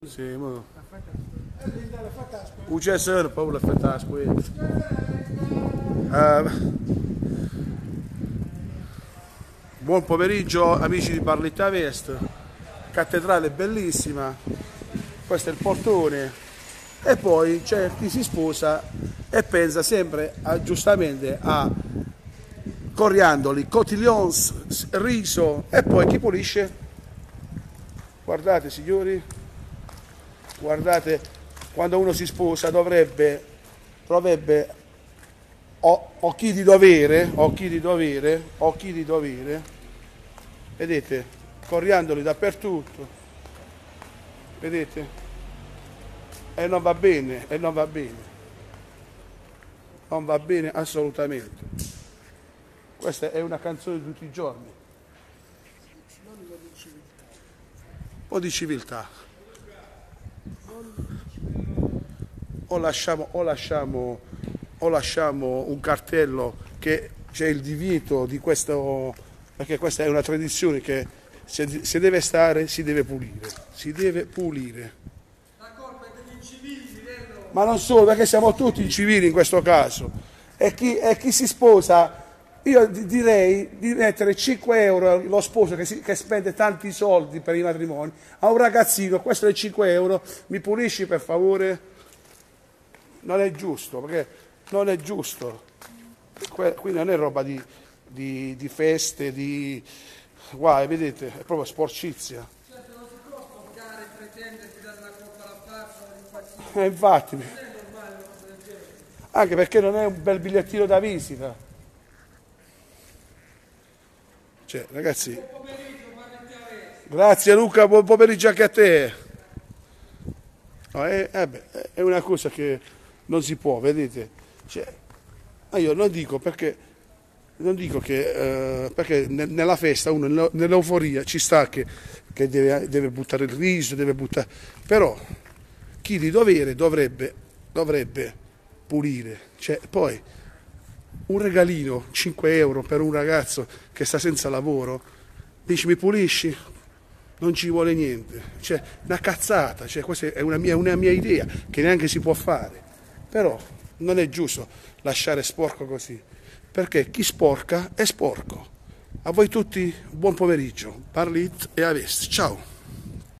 Sì, mo. Uccello, poi la fetta buon pomeriggio amici di Barletta Vest, cattedrale bellissima, questo è il portone e poi c'è chi si sposa e pensa sempre giustamente a coriandoli, cotillons, riso e poi chi pulisce? Guardate signori, guardate, quando uno si sposa dovrebbe occhi di dovere, vedete, coriandoli dappertutto, vedete, e non va bene, non va bene assolutamente. Questa è una canzone di tutti i giorni, un po' di civiltà. O lasciamo un cartello che c'è il divieto di questo, perché questa è una tradizione che se deve stare si deve pulire. La colpa è degli incivili, vero? Ma non solo, perché siamo tutti incivili in questo caso. E chi si sposa, io direi di mettere 5 euro lo sposo che spende tanti soldi per i matrimoni, a un ragazzino, questo è 5 euro, mi pulisci per favore? Non è giusto, perché non è giusto. Qui non è roba di feste, guai, vedete, è proprio sporcizia. Certo, non si può toccare, pretendere di dare la colpa alla farsa o all'impazzire. Infatti, Non è normale una cosa del genere. anche perché non è un bel bigliettino da visita. Cioè, ragazzi, Buon pomeriggio, Barletta Vest. grazie Luca, buon pomeriggio anche a te. No, è una cosa che non si può, vedete. Cioè, io non dico che perché nella festa uno nell'euforia ci sta che deve buttare il riso, però chi di dovere dovrebbe pulire. Cioè, poi un regalino 5 euro per un ragazzo che sta senza lavoro, dici mi pulisci? Non ci vuole niente, cioè una cazzata, cioè, questa è una mia idea che neanche si può fare, però non è giusto lasciare sporco così, perché chi sporca è sporco. A voi tutti buon pomeriggio, Barlit e Avest, ciao!